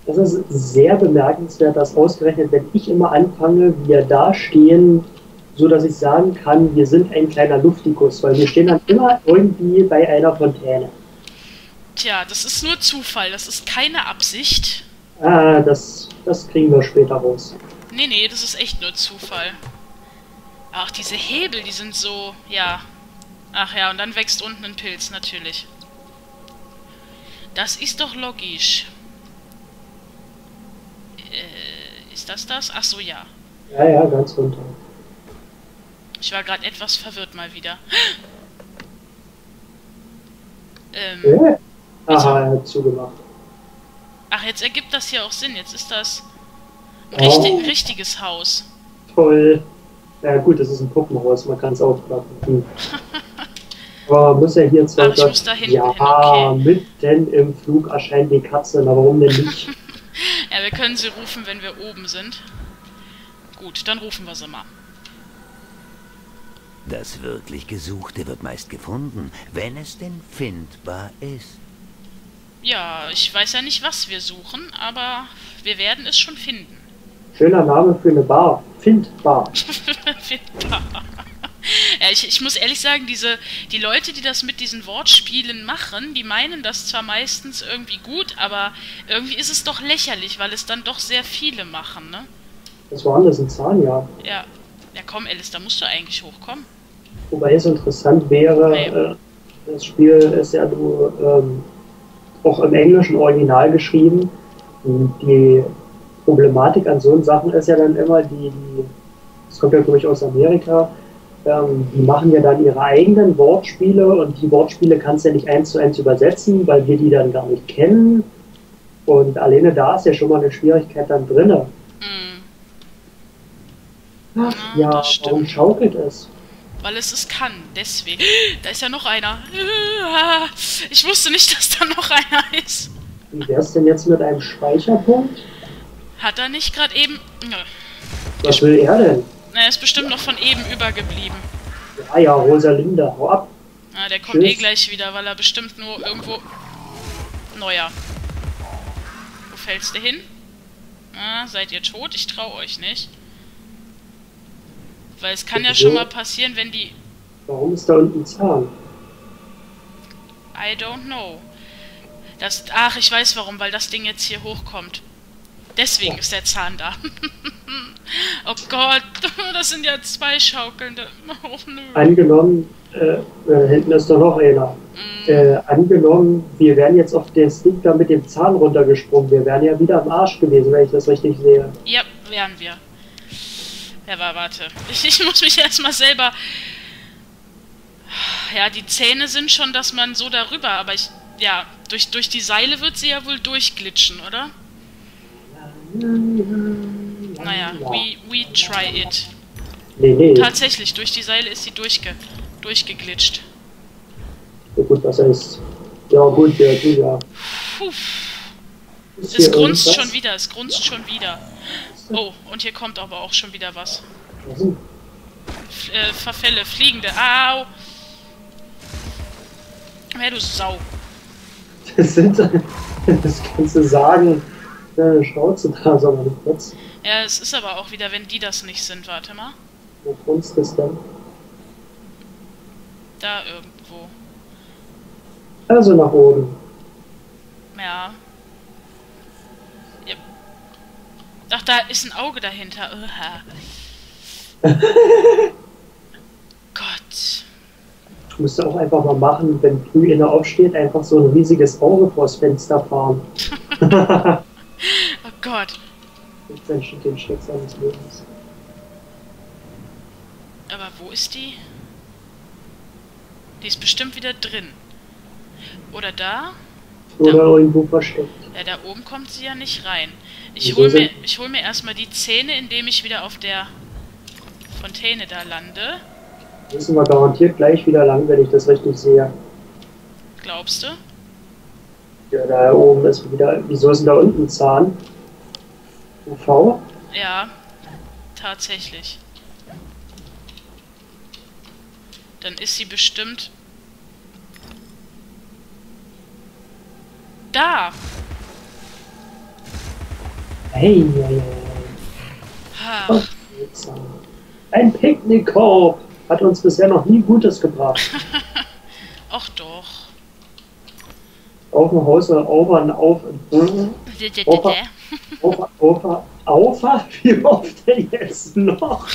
Das ist sehr bemerkenswert, dass ausgerechnet, wenn ich immer anfange, wir da stehen, so dass ich sagen kann, wir sind ein kleiner Luftikus, weil wir stehen dann immer irgendwie bei einer Fontäne. Tja, das ist nur Zufall, das ist keine Absicht. Ah, das kriegen wir später raus. Nee, nee, das ist echt nur Zufall. Ach, diese Hebel, die sind so, ja. Ach ja, und dann wächst unten ein Pilz, natürlich. Das ist doch logisch. Ist das das? Ach so, ja. Ja, ja, ganz runter. Ich war gerade etwas verwirrt mal wieder. Ja. Wieso? Aha, er hat zugemacht. Ach, jetzt ergibt das hier auch Sinn. Jetzt ist das ein Oh, richtiges Haus. toll. Ja gut, das ist ein Puppenhaus, man kann es aufklappen. Aber man muss ja hier zwar Ach, ich muss da hinten hin, ja, okay. mitten im Flug erscheint die Katze, na warum denn nicht? Ja, wir können sie rufen, wenn wir oben sind. Gut, dann rufen wir sie mal. Das wirklich Gesuchte wird meist gefunden, wenn es denn findbar ist. Ja, ich weiß ja nicht, was wir suchen, aber wir werden es schon finden. Schöner Name für eine Bar. Findbar. Findbar. Ja, ich muss ehrlich sagen, die Leute, die das mit diesen Wortspielen machen, die meinen das zwar meistens irgendwie gut, aber irgendwie ist es doch lächerlich, weil es dann doch sehr viele machen, ne? Das war anders ein Zahn, ja. Ja. Ja, komm, Alice, da musst du eigentlich hochkommen. Wobei es interessant Nee. wäre, das Spiel ist ja nur auch im englischen Original geschrieben. Und die Problematik an so Sachen ist ja dann immer, das kommt ja glaube ich aus Amerika, die machen ja dann ihre eigenen Wortspiele und die Wortspiele kannst du ja nicht eins zu eins übersetzen, weil wir die dann gar nicht kennen. Und alleine da ist ja schon mal eine Schwierigkeit dann drinne. Mm, Ach ja, ja, das warum stimmt. schaukelt es? Weil es kann, deswegen. Da ist ja noch einer. Ich wusste nicht, dass da noch einer ist. Wie wär's denn jetzt mit einem Speicherpunkt? Hat er nicht gerade eben... Nö. Was will er denn? Na, er ist bestimmt noch von eben übergeblieben. Ja, ja, Rosalinda, hau ab. Na, der kommt eh Tschüss. gleich wieder, weil er bestimmt nur irgendwo... Neuer. Wo fällst du hin? Ah, seid ihr tot? Ich trau euch nicht. Weil es kann ja schon mal passieren, wenn die... Warum ist da unten ein Zahn? I don't know. Ach, ich weiß warum, weil das Ding jetzt hier hochkommt. Deswegen ist der Zahn da. Oh Gott, das sind ja zwei schaukelnde. Oh nö. Angenommen, hinten ist doch noch einer. Angenommen, wir wären jetzt auf den Stick da mit dem Zahn runtergesprungen. Wir wären ja wieder am Arsch gewesen, wenn ich das richtig sehe. Ja, wären wir. Ja, aber warte. Ich muss mich erstmal selber... Ja, die Zähne sind schon, dass man so darüber, aber ich... Ja, durch die Seile wird sie ja wohl durchglitschen, oder? Naja, we try it. Nee, nee. Tatsächlich, durch die Seile ist sie durchgeglitscht. So gut, was ist. Ja, gut, ja, du, ja. Puh, Ist es hier grunzt irgendwas? schon wieder, es grunzt schon wieder. Oh, und hier kommt aber auch schon wieder was. Was denn? Verfälle, fliegende. Au! Ja, du Sau. Das kannst du sagen. Schnauze da, sondern nicht kurz. Ja, es ist aber auch wieder, wenn die das nicht sind. Warte mal. Wo grunzt es denn? Da irgendwo. Also nach oben. Ja. Yep. Ach, da ist ein Auge dahinter. Gott. Musst du auch einfach mal machen, wenn früh einer aufsteht, einfach so ein riesiges Auge vors Fenster fahren. Oh Gott. Den Schreck seines Lebens. Aber wo ist die? Die ist bestimmt wieder drin. Oder da? Oder irgendwo versteckt. Ja, da oben kommt sie ja nicht rein. Ich Wieso hol mir erstmal die Zähne, indem ich wieder auf der Fontäne da lande. Müssen wir garantiert gleich wieder lang, wenn ich das richtig sehe. Glaubst du? Ja, da oben ist wieder. Wieso ist denn da unten ein Zahn? UV? Ja, tatsächlich. Dann ist sie bestimmt... Da! Hey, hey, hey. Ach, Ein Picknickkorb hat uns bisher noch nie Gutes gebracht. ach doch. Auf dem Haus wie oft denn jetzt noch?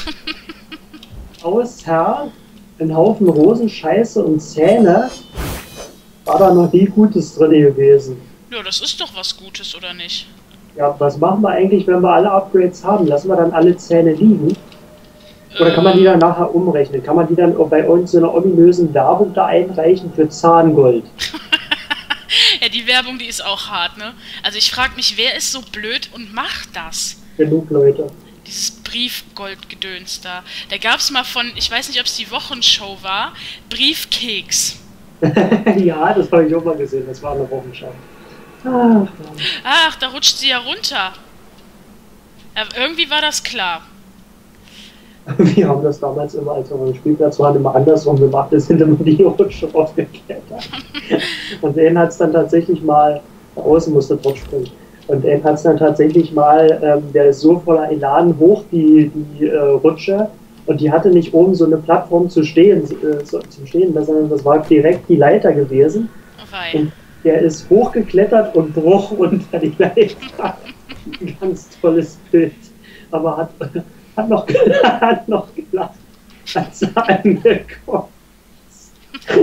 Außer ein Haufen Rosenscheiße und Zähne war da noch nie Gutes drin gewesen. Ja, das ist doch was Gutes, oder nicht? Ja, was machen wir eigentlich, wenn wir alle Upgrades haben? Lassen wir dann alle Zähne liegen? Oder kann man die dann nachher umrechnen? Kann man die dann bei uns in einer ominösen Werbung da einreichen für Zahngold? Ja, die Werbung, die ist auch hart, ne? Also ich frage mich, wer ist so blöd und macht das? Genug Leute. Dieses Briefgoldgedöns da. Da gab's mal von, ich weiß nicht, ob es die Wochenshow war, Briefkeks. Ja, das habe ich auch mal gesehen. Das war eine Wochenschau. Ach, da rutscht sie ja runter. Ja, irgendwie war das klar. Wir haben das damals immer, als wir am Spielplatz waren, immer andersrum gemacht. Es sind immer die Rutsche rausgeklettert. Und den hat es dann tatsächlich mal, da außen musste drauf springen. Und den hat es dann tatsächlich mal, der ist so voller Elan hoch, die Rutsche. Und die hatte nicht oben so eine Plattform zum Stehen, sondern das war direkt die Leiter gewesen. Weil. Und der ist hochgeklettert und bruch unter die Leiter. Ein ganz tolles Bild. Aber hat noch gelacht, als er angekommen ist.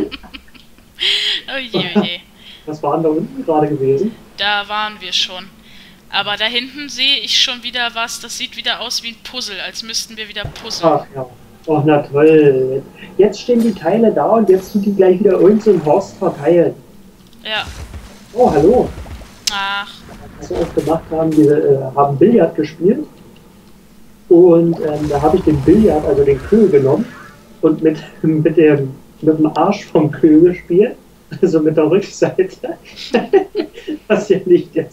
Oh je, oh je. Was war denn da unten gerade gewesen? Da waren wir schon. Aber da hinten sehe ich schon wieder was, das sieht wieder aus wie ein Puzzle, als müssten wir wieder puzzeln. Ach ja. Oh, na toll. Jetzt stehen die Teile da und jetzt tut die gleich wieder irgend so ein Horst verteilen. Ja. Oh, hallo. Ach. Was wir auch gemacht haben, wir haben Billard gespielt. Und da habe ich den Billard, also den Köhl genommen und mit dem Arsch vom Köhl gespielt. Also mit der Rückseite. Was ja nicht der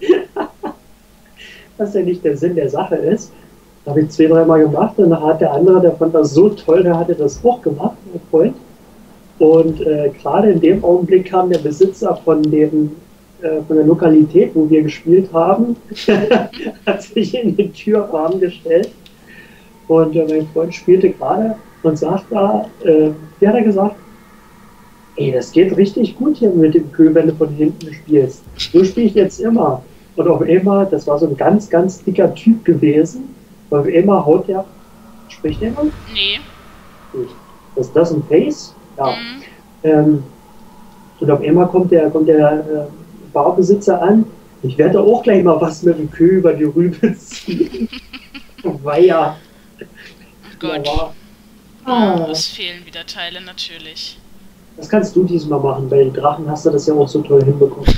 Sinn der Sache ist. Da habe ich 2-3 Mal gemacht und dann hat der andere, der fand das so toll, der hatte das auch gemacht, mein Freund. Und gerade in dem Augenblick kam der Besitzer von der Lokalität, wo wir gespielt haben, hat sich in den Türrahmen gestellt. Und mein Freund spielte gerade und sagt da, wie hat er gesagt, ey, das geht richtig gut hier mit dem Köhl, wenn du von hinten spielst. So spiele ich jetzt immer. Und auf einmal, das war so ein ganz, ganz dicker Typ gewesen. Und auf einmal haut der, spricht der mal? Nee. Ist das ein Face? Ja. Mhm. Und auf einmal kommt der Barbesitzer an. Ich werde auch gleich mal was mit dem Köhl über die Rübe ziehen. Weia. Oh Gott. Ja, es fehlen wieder Teile, natürlich. Das kannst du diesmal machen. Bei den Drachen hast du das ja auch so toll hinbekommen.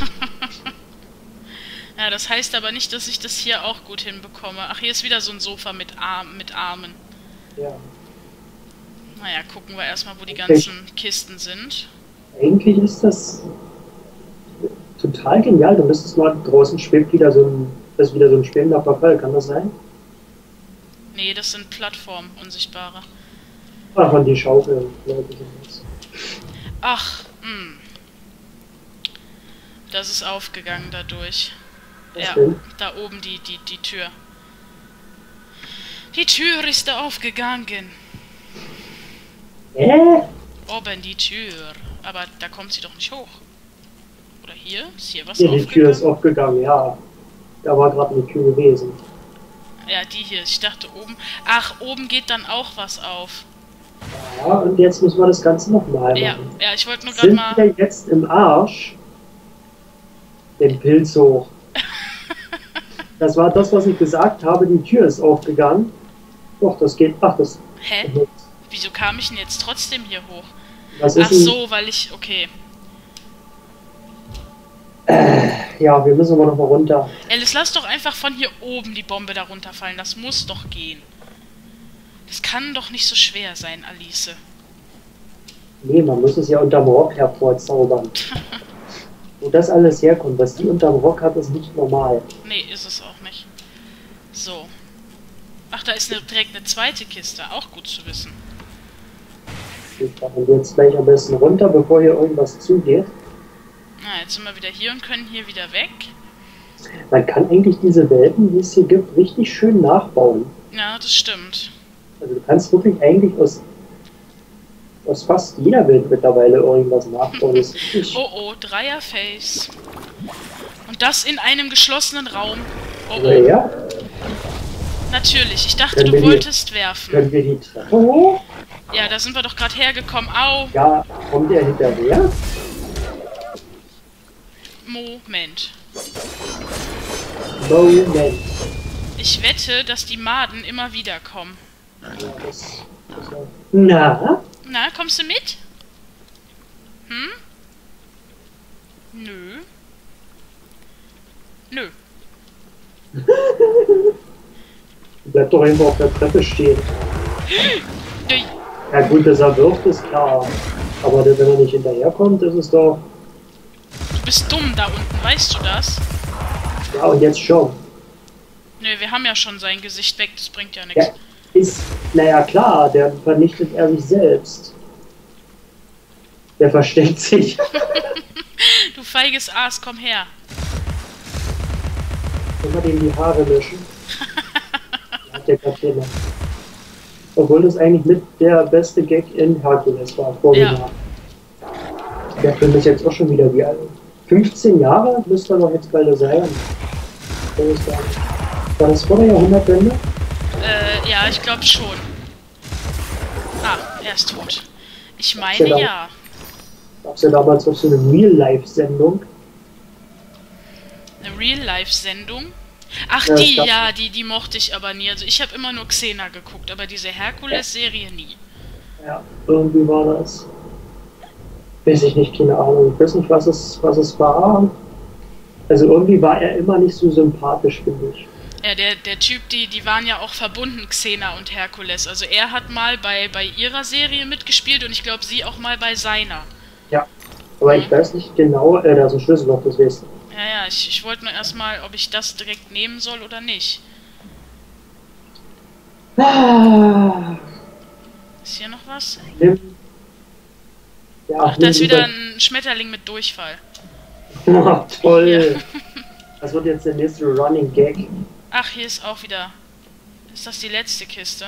Ja, das heißt aber nicht, dass ich das hier auch gut hinbekomme. Ach, hier ist wieder so ein Sofa mit Armen. Ja. Naja, gucken wir erstmal, wo die ganzen Kisten sind. Eigentlich ist das total genial. Du müsstest mal draußen schwebt wieder so ein schwebender Verfall. Kann das sein? Nee, das sind Plattformen, unsichtbare. Ach, und die Schaukel, glaube ich. Ach, das ist aufgegangen dadurch. Ja, da oben die Tür. Die Tür ist da aufgegangen. Oben die Tür. Aber da kommt sie doch nicht hoch. Oder hier? Ist hier was aufgegangen? Die Tür ist aufgegangen, ja. Da war gerade eine Tür gewesen. Ja, die hier. Ich dachte oben. Ach, oben geht dann auch was auf. Ja, und jetzt müssen wir das Ganze nochmal machen. Ja, ich wollte nur gerade mal... Sind wir jetzt im Arsch? Den Pilz hoch. Das war das, was ich gesagt habe. Die Tür ist aufgegangen. Doch, das geht... Ach, das... Hä? Wieso kam ich denn jetzt trotzdem hier hoch? Ach so, weil ich... Okay. Ja, wir müssen aber nochmal runter. Alice, lass doch einfach von hier oben die Bombe da runterfallen. Das muss doch gehen. Das kann doch nicht so schwer sein, Alice. Nee, man muss es ja unterm Rock hervorzaubern. Wo das alles herkommt, was die unterm Rock hat, ist nicht normal. Nee, ist es auch nicht. So. Ach, da ist direkt eine zweite Kiste. Auch gut zu wissen. Ich machen wir jetzt gleich am besten runter, bevor hier irgendwas zugeht. Na, jetzt sind wir wieder hier und können hier wieder weg. Man kann eigentlich diese Welten, die es hier gibt, richtig schön nachbauen. Ja, das stimmt. Also du kannst wirklich eigentlich aus fast jeder Welt mittlerweile irgendwas nachbauen. Das ist richtig, Oh, Dreierface. Und das in einem geschlossenen Raum. Oh. ja, Natürlich, ich dachte, Können du wir wolltest werfen. können wir die Treppe hoch? Ja, da sind wir doch gerade hergekommen. Au, Ja, kommt der hinterher? Moment. Moment. Ich wette, dass die Maden immer wieder kommen. Na? Na, kommst du mit? Hm? Nö. Nö. Bleib doch einfach auf der Treppe stehen. Dui. Ja gut, dass er wirft, ist klar. Aber wenn er nicht hinterherkommt, ist es doch... Du bist dumm da unten, weißt du das? Ja, und jetzt schon. Nö, wir haben ja schon sein Gesicht weg, das bringt ja nichts. Ja, ist... Naja, klar, der vernichtet er sich selbst. Der versteckt sich. Du feiges Aas, komm her. Wenn wir dem die Haare löschen. Hat der Kapitel. Obwohl das eigentlich mit der beste Gag in Hercules war, vorher. Der Film ist jetzt auch schon wieder wie alt. 15 Jahre müsste er noch jetzt bald sein. War das vor der Jahrhundertwende? Ja, ich glaube schon. Ah, er ist tot. Ich meine ja. Gab es ja damals auch so eine Real-Life-Sendung. Eine Real-Life-Sendung? Ach, Ja, die mochte ich aber nie. Also ich habe immer nur Xena geguckt, aber diese Herkules-Serie nie. Ja, irgendwie war das. Weiß ich nicht, keine Ahnung. Ich weiß nicht, was es war. Also irgendwie war er immer nicht so sympathisch, finde ich. Ja, der Typ, die waren ja auch verbunden, Xena und Herkules. Also er hat mal bei ihrer Serie mitgespielt und ich glaube sie auch mal bei seiner. Ja, aber ich weiß nicht genau, da ist ein Schlüsselloch, das weißt du. Ja, ich wollte nur erstmal, ob ich das direkt nehmen soll oder nicht. Ah, Ist hier noch was? nimm. Ja, Ach, da ist nimm wieder ein Schmetterling mit Durchfall. Oh, toll. Das wird jetzt der nächste Running Gag. Ach, hier ist auch wieder... Ist das die letzte Kiste?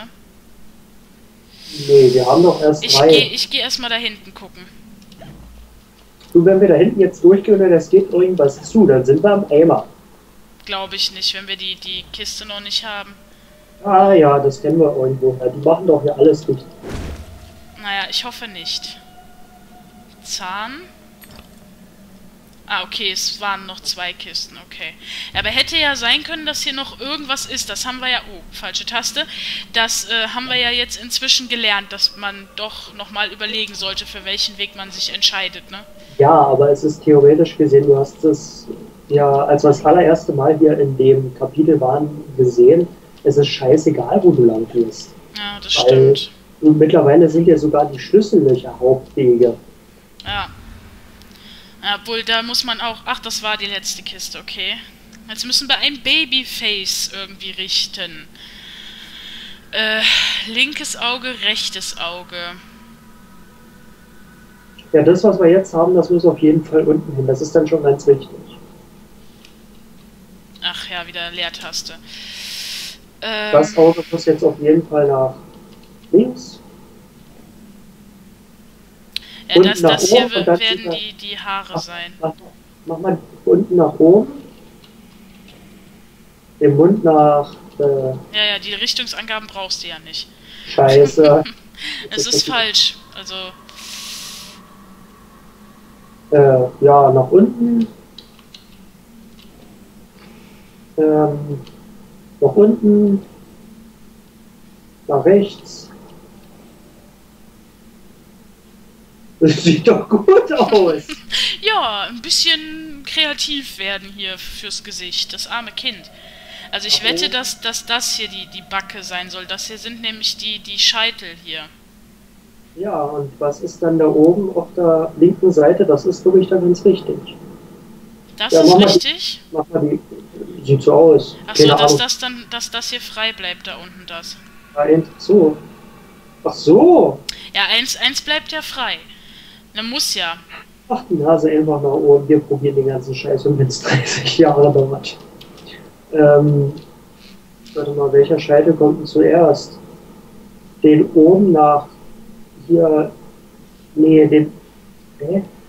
Nee, wir haben doch erst drei. Ich geh erstmal da hinten gucken. Du, wenn wir da hinten jetzt durchgehen und es geht irgendwas zu, dann sind wir am Eimer. Glaube ich nicht, wenn wir die Kiste noch nicht haben. Ah ja, das kennen wir irgendwo. Ja, die machen doch hier alles dicht. Naja, ich hoffe nicht. Zahn. Ah, okay, es waren noch 2 Kisten, okay. Aber hätte ja sein können, dass hier noch irgendwas ist. Das haben wir ja... Oh, falsche Taste. Das haben wir ja jetzt inzwischen gelernt, dass man doch nochmal überlegen sollte, für welchen Weg man sich entscheidet, ne? Ja, aber es ist theoretisch gesehen, du hast es ja, als wir das allererste Mal hier in dem Kapitel waren, gesehen, es ist scheißegal, wo du lang gehst. Ja, das stimmt. Mittlerweile sind ja sogar die Schlüssellöcher Hauptwege. Ja. Ja, obwohl, da muss man auch... Ach, das war die letzte Kiste, okay. Jetzt müssen wir ein Babyface irgendwie richten. Linkes Auge, rechtes Auge. Ja, das, was wir jetzt haben, das muss auf jeden Fall unten hin. Das ist dann schon ganz wichtig. Ach ja, wieder Leertaste. Das Auge muss jetzt auf jeden Fall nach links. Ja, das hier werden die Haare sein. Mach mal unten nach oben. Den Mund nach... Ja, die Richtungsangaben brauchst du ja nicht. Scheiße. Es ist falsch. Also... ja, nach unten. Nach unten. Nach rechts. Das sieht doch gut aus. Ja, ein bisschen kreativ werden hier fürs Gesicht. Das arme Kind. Also ich wette, dass das hier die Backe sein soll. Das hier sind nämlich die Scheitel hier. Ja, und was ist dann da oben auf der linken Seite? Das ist, glaube ich, dann ganz richtig. Das ist richtig? Mach mal die... Sieht so aus. Ach so, dass das hier frei bleibt da unten, das. So. Ach so. Ja, eins bleibt ja frei. Na, muss ja. Mach die Nase einfach nach oben, wir probieren den ganzen Scheiß und wenn es 30 Jahre dauert. Warte mal, welcher Scheitel kommt denn zuerst? Den oben nach hier. Nee, den. Hä?